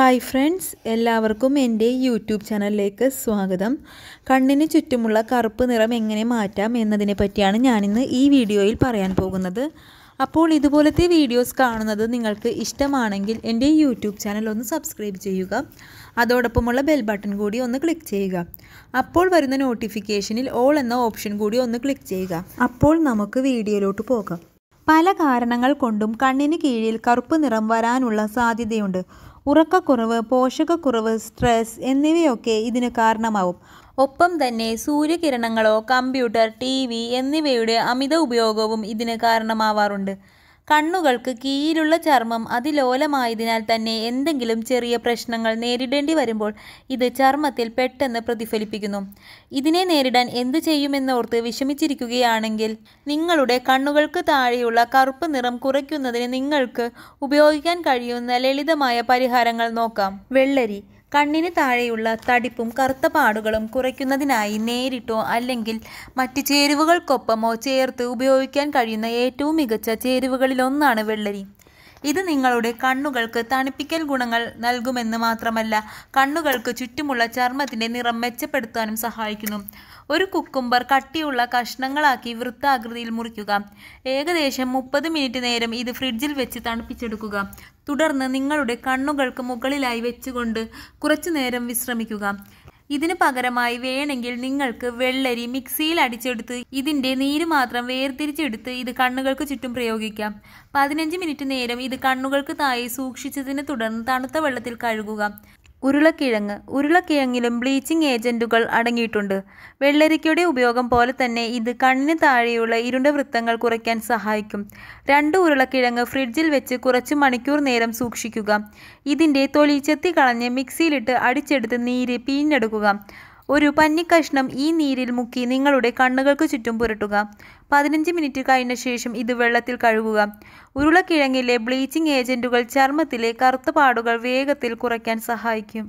Hi friends, എല്ലാവർക്കും എൻ്റെ YouTube ചാനലിലേക്ക് സ്വാഗതം. കണ്ണിന് ചുറ്റുമുള്ള കറുപ്പ് നിറം എങ്ങനെ മാറ്റാം എന്നതിനെ പറ്റിയാണ് ഞാനിന്ന് ഈ വീഡിയോയിൽ പറയാൻ പോകുന്നത്. അപ്പോൾ ഇതുപോലത്തെ വീഡിയോസ് കാണുന്നത് നിങ്ങൾക്ക് ഇഷ്ടമാണെങ്കിൽ എൻ്റെ യൂട്യൂബ് ചാനൽ ഒന്ന് സബ്സ്ക്രൈബ് ചെയ്യുക. അതോടൊപ്പമുള്ള ബെൽ ബട്ടൺ കൂടി ഒന്ന് ക്ലിക്ക് ചെയ്യുക. അപ്പോൾ വരുന്ന നോട്ടിഫിക്കേഷനിൽ ഓൾ എന്ന ഓപ്ഷൻ കൂടി ഒന്ന് ക്ലിക്ക് ചെയ്യുക. അപ്പോൾ നമുക്ക് വീഡിയോയിലോട്ട് പോകാം. പല കാരണങ്ങൾ കൊണ്ടും കണ്ണിന് കീഴിൽ കറുപ്പ് നിറം വരാനുള്ള സാധ്യതയുണ്ട്. ഉറക്കക്കുറവ്, പോഷകക്കുറവ്, സ്ട്രെസ് എന്നിവയൊക്കെ ഇതിന് കാരണമാവും. ഒപ്പം തന്നെ സൂര്യകിരണങ്ങളോ കമ്പ്യൂട്ടർ, TV എന്നിവയുടെ അമിത ഉപയോഗവും ഇതിന് കാരണമാവാറുണ്ട്. കണ്ണുകൾക്ക് കീഴിലുള്ള ചർമ്മം അതിലോലമായതിനാൽ തന്നെ എന്തെങ്കിലും ചെറിയ പ്രശ്നങ്ങൾ നേരിടേണ്ടി വരുമ്പോൾ ഇത് ചർമ്മത്തിൽ പെട്ടെന്ന് പ്രതിഫലിപ്പിക്കുന്നു. ഇതിനെ നേരിടാൻ എന്തു ചെയ്യുമെന്നോർത്ത് വിഷമിച്ചിരിക്കുകയാണെങ്കിൽ നിങ്ങളുടെ കണ്ണുകൾക്ക് താഴെയുള്ള കറുപ്പ് നിറം കുറയ്ക്കുന്നതിന് നിങ്ങൾക്ക് ഉപയോഗിക്കാൻ കഴിയുന്ന ലളിതമായ പരിഹാരങ്ങൾ നോക്കാം. വെള്ളരി കണ്ണിന് താഴെയുള്ള തടിപ്പും കറുത്ത പാടുകളും കുറയ്ക്കുന്നതിനായി നേരിട്ടോ അല്ലെങ്കിൽ മറ്റ് ചേരുവകൾക്കൊപ്പമോ ചേർത്ത് ഉപയോഗിക്കാൻ കഴിയുന്ന ഏറ്റവും മികച്ച ചേരുവകളിലൊന്നാണ് വെള്ളരി. ഇത് നിങ്ങളുടെ കണ്ണുകൾക്ക് തണുപ്പിക്കൽ ഗുണങ്ങൾ നൽകുമെന്ന് മാത്രമല്ല, കണ്ണുകൾക്ക് ചുറ്റുമുള്ള ചർമ്മത്തിൻ്റെ നിറം മെച്ചപ്പെടുത്താനും സഹായിക്കുന്നു. ഒരു കുക്കുംബർ കട്ടിയുള്ള കഷ്ണങ്ങളാക്കി വൃത്താകൃതിയിൽ മുറിക്കുക. ഏകദേശം 30 മിനിറ്റ് നേരം ഇത് ഫ്രിഡ്ജിൽ വെച്ച് തണുപ്പിച്ചെടുക്കുക. തുടർന്ന് നിങ്ങളുടെ കണ്ണുകൾക്ക് മുകളിലായി വെച്ചുകൊണ്ട് കുറച്ചു നേരം വിശ്രമിക്കുക. ഇതിന് പകരമായി വേണമെങ്കിൽ നിങ്ങൾക്ക് വെള്ളരി മിക്സിയിൽ അടിച്ചെടുത്ത് ഇതിൻ്റെ നീര് മാത്രം വേർതിരിച്ചെടുത്ത് ഇത് കണ്ണുകൾക്ക് ചുറ്റും പ്രയോഗിക്കാം. 15 മിനിറ്റ് നേരം ഇത് കണ്ണുകൾക്ക് താഴെ സൂക്ഷിച്ചതിന് തുടർന്ന് തണുത്ത വെള്ളത്തിൽ കഴുകുക. ഉരുളക്കിഴങ്ങിലും ബ്ലീച്ചിങ് ഏജന്റുകൾ അടങ്ങിയിട്ടുണ്ട്. വെള്ളരിക്കയുടെ ഉപയോഗം പോലെ തന്നെ ഇത് കണ്ണിന് താഴെയുള്ള ഇരുണ്ട വൃത്തങ്ങൾ കുറയ്ക്കാൻ സഹായിക്കും. 2 ഉരുളക്കിഴങ്ങ് ഫ്രിഡ്ജിൽ വെച്ച് കുറച്ച് മണിക്കൂർ നേരം സൂക്ഷിക്കുക. ഇതിൻ്റെ തൊലി ചെത്തി കളഞ്ഞ് മിക്സിയിലിട്ട് അടിച്ചെടുത്ത് നീര് പിഴിഞ്ഞെടുക്കുക. ഒരു പഞ്ഞിക്കഷ്ണം ഈ നീരിൽ മുക്കി നിങ്ങളുടെ കണ്ണുകൾക്ക് ചുറ്റും പുരട്ടുക. 15 മിനിറ്റ് കഴിഞ്ഞ ശേഷം ഇത് വെള്ളത്തിൽ കഴുകുക. ഉരുളക്കിഴങ്ങിലെ ബ്ലീച്ചിങ് ഏജന്റുകൾ ചർമ്മത്തിലെ കറുത്ത പാടുകൾ വേഗത്തിൽ കുറയ്ക്കാൻ സഹായിക്കും.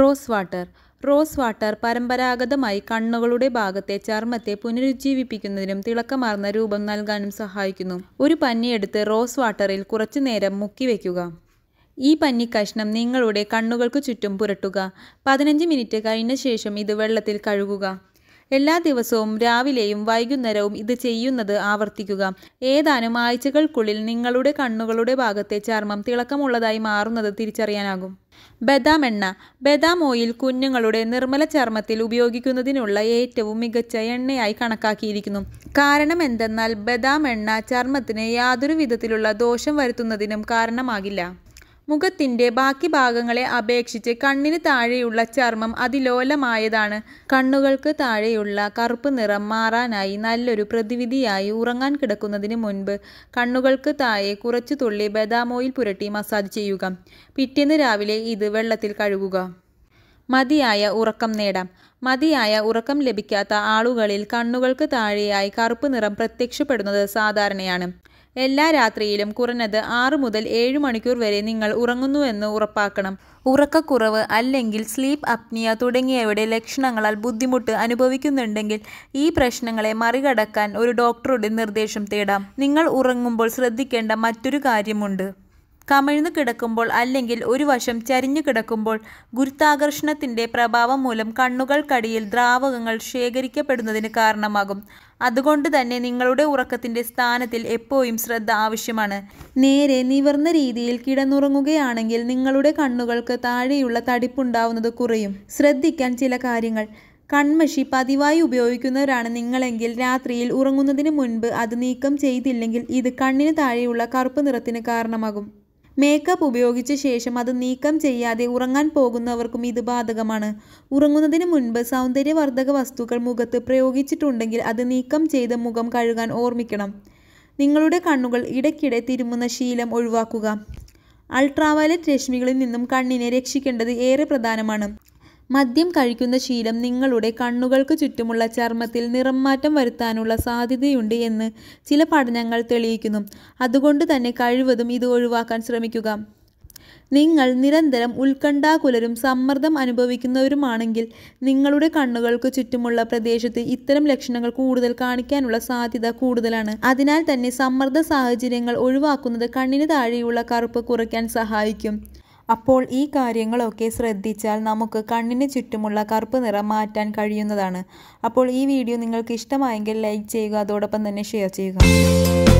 റോസ് വാട്ടർ പരമ്പരാഗതമായി കണ്ണുകളുടെ ഭാഗത്തെ ചർമ്മത്തെ പുനരുജ്ജീവിപ്പിക്കുന്നതിനും തിളക്കമാർന്ന രൂപം നൽകാനും സഹായിക്കുന്നു. ഒരു പഞ്ഞിയെടുത്ത് റോസ് വാട്ടറിൽ കുറച്ചു നേരം മുക്കി വയ്ക്കുക. ഈ പഞ്ഞിക്കഷ്ണം നിങ്ങളുടെ കണ്ണുകൾക്ക് ചുറ്റും പുരട്ടുക. 15 മിനിറ്റ് കഴിഞ്ഞ ശേഷം ഇത് വെള്ളത്തിൽ കഴുകുക. എല്ലാ ദിവസവും രാവിലെയും വൈകുന്നേരവും ഇത് ചെയ്യുന്നത് ആവർത്തിക്കുക. ഏതാനും ആഴ്ചകൾക്കുള്ളിൽ നിങ്ങളുടെ കണ്ണുകളുടെ ഭാഗത്തെ ചർമ്മം തിളക്കമുള്ളതായി മാറുന്നത് തിരിച്ചറിയാനാകും. ബദാം ഓയിൽ കുഞ്ഞുങ്ങളുടെ നിർമ്മല ചർമ്മത്തിൽ ഉപയോഗിക്കുന്നതിനുള്ള ഏറ്റവും മികച്ച എണ്ണയായി കണക്കാക്കിയിരിക്കുന്നു. കാരണം എന്തെന്നാൽ ബദാം എണ്ണ ചർമ്മത്തിന് യാതൊരു വിധത്തിലുള്ള ദോഷം വരുത്തുന്നതിനും കാരണമാകില്ല. മുഖത്തിൻ്റെ ബാക്കി ഭാഗങ്ങളെ അപേക്ഷിച്ച് കണ്ണിന് താഴെയുള്ള ചർമ്മം അതിലോലമായതാണ്. കണ്ണുകൾക്ക് താഴെയുള്ള കറുപ്പ് നിറം മാറാനായി നല്ലൊരു പ്രതിവിധിയായി ഉറങ്ങാൻ കിടക്കുന്നതിന് മുൻപ് കണ്ണുകൾക്ക് താഴെ കുറച്ചു തുള്ളി ബദാം ഓയിൽ പുരട്ടി മസാജ് ചെയ്യുക. പിറ്റേന്ന് രാവിലെ ഇത് വെള്ളത്തിൽ കഴുകുക. മതിയായ ഉറക്കം ലഭിക്കാത്ത ആളുകളിൽ കണ്ണുകൾക്ക് താഴെയായി കറുപ്പ് നിറം പ്രത്യക്ഷപ്പെടുന്നത് സാധാരണയാണ്. എല്ലാ രാത്രിയിലും കുറഞ്ഞത് 6 മുതൽ 7 മണിക്കൂർ വരെ നിങ്ങൾ ഉറങ്ങുന്നുവെന്ന് ഉറപ്പാക്കണം. ഉറക്കക്കുറവ് അല്ലെങ്കിൽ സ്ലീപ്പ് അപ്നിയ തുടങ്ങിയവയുടെ ലക്ഷണങ്ങളാൽ ബുദ്ധിമുട്ട് അനുഭവിക്കുന്നുണ്ടെങ്കിൽ ഈ പ്രശ്നങ്ങളെ മറികടക്കാൻ ഒരു ഡോക്ടറുടെ നിർദ്ദേശം തേടാം. നിങ്ങൾ ഉറങ്ങുമ്പോൾ ശ്രദ്ധിക്കേണ്ട മറ്റൊരു കാര്യമുണ്ട്. കമിഴ്ന്നു കിടക്കുമ്പോൾ അല്ലെങ്കിൽ ഒരു വശം ചരിഞ്ഞു കിടക്കുമ്പോൾ ഗുരുത്വാകർഷണത്തിൻ്റെ പ്രഭാവം മൂലം കണ്ണുകൾക്കടിയിൽ ദ്രാവകങ്ങൾ ശേഖരിക്കപ്പെടുന്നതിന് കാരണമാകും. അതുകൊണ്ട് തന്നെ നിങ്ങളുടെ ഉറക്കത്തിൻ്റെ സ്ഥാനത്തിൽ എപ്പോഴും ശ്രദ്ധ ആവശ്യമാണ്. നേരെ നിവർന്ന രീതിയിൽ കിടന്നുറങ്ങുകയാണെങ്കിൽ നിങ്ങളുടെ കണ്ണുകൾക്ക് താഴെയുള്ള തടിപ്പുണ്ടാവുന്നത് കുറയും. ശ്രദ്ധിക്കാൻ ചില കാര്യങ്ങൾ. കൺമഷി പതിവായി ഉപയോഗിക്കുന്നവരാണ് നിങ്ങളെങ്കിൽ രാത്രിയിൽ ഉറങ്ങുന്നതിന് മുൻപ് അത് നീക്കം ചെയ്തില്ലെങ്കിൽ ഇത് കണ്ണിന് താഴെയുള്ള കറുപ്പ് നിറത്തിന് കാരണമാകും. മേക്കപ്പ് ഉപയോഗിച്ച ശേഷം അത് നീക്കം ചെയ്യാതെ ഉറങ്ങാൻ പോകുന്നവർക്കും ഇത് ബാധകമാണ്. ഉറങ്ങുന്നതിന് മുൻപ് സൗന്ദര്യവർദ്ധക വസ്തുക്കൾ മുഖത്ത് പ്രയോഗിച്ചിട്ടുണ്ടെങ്കിൽ അത് നീക്കം ചെയ്ത് മുഖം കഴുകാൻ ഓർമ്മിക്കണം. നിങ്ങളുടെ കണ്ണുകൾ ഇടയ്ക്കിടെ തിരുമുന്ന ശീലം ഒഴിവാക്കുക. അൾട്രാവയലറ്റ് രശ്മികളിൽ നിന്നും കണ്ണിനെ രക്ഷിക്കേണ്ടത് ഏറെ പ്രധാനമാണ്. മദ്യം കഴിക്കുന്ന ശീലം നിങ്ങളുടെ കണ്ണുകൾക്ക് ചുറ്റുമുള്ള ചർമ്മത്തിൽ നിറം മാറ്റം വരുത്താനുള്ള സാധ്യതയുണ്ട് എന്ന് ചില പഠനങ്ങൾ തെളിയിക്കുന്നു. അതുകൊണ്ട് തന്നെ കഴിവതും ഇത് ഒഴിവാക്കാൻ ശ്രമിക്കുക. നിങ്ങൾ നിരന്തരം ഉത്കണ്ഠാകുലരും സമ്മർദ്ദം അനുഭവിക്കുന്നവരുമാണെങ്കിൽ നിങ്ങളുടെ കണ്ണുകൾക്ക് ചുറ്റുമുള്ള പ്രദേശത്ത് ഇത്തരം ലക്ഷണങ്ങൾ കൂടുതൽ കാണിക്കാനുള്ള സാധ്യത കൂടുതലാണ്. അതിനാൽ തന്നെ സമ്മർദ്ദ സാഹചര്യങ്ങൾ ഒഴിവാക്കുന്നത് കണ്ണിന് താഴെയുള്ള കറുപ്പ് കുറയ്ക്കാൻ സഹായിക്കും. അപ്പോൾ ഈ കാര്യങ്ങളൊക്കെ ശ്രദ്ധിച്ചാൽ നമുക്ക് കണ്ണിന് ചുറ്റുമുള്ള കറുപ്പ് നിറം മാറ്റാൻ കഴിയുന്നതാണ്. അപ്പോൾ ഈ വീഡിയോ നിങ്ങൾക്ക് ഇഷ്ടമായെങ്കിൽ ലൈക്ക് ചെയ്യുക, അതോടൊപ്പം തന്നെ ഷെയർ ചെയ്യുക.